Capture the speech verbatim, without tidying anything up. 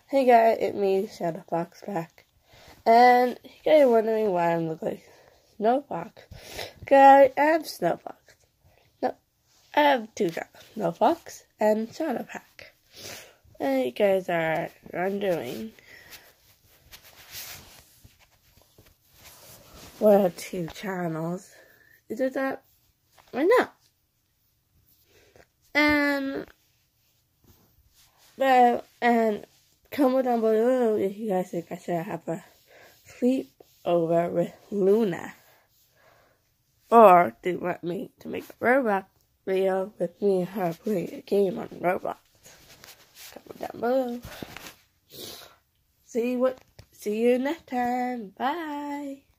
Hey guys, it's me, Shadow Fox back. And you guys are wondering why I look like Snow Fox. Guys, I am Snow Fox. No, I have two jobs, Snow Fox and Shadow Pack. And you guys are wondering what are two channels? Is it that right now? And well, and comment down below if you guys think I should have a sleepover with Luna. Or do you want me to make a Roblox video with me and her playing a game on Roblox? Comment down below. See what see you next time. Bye.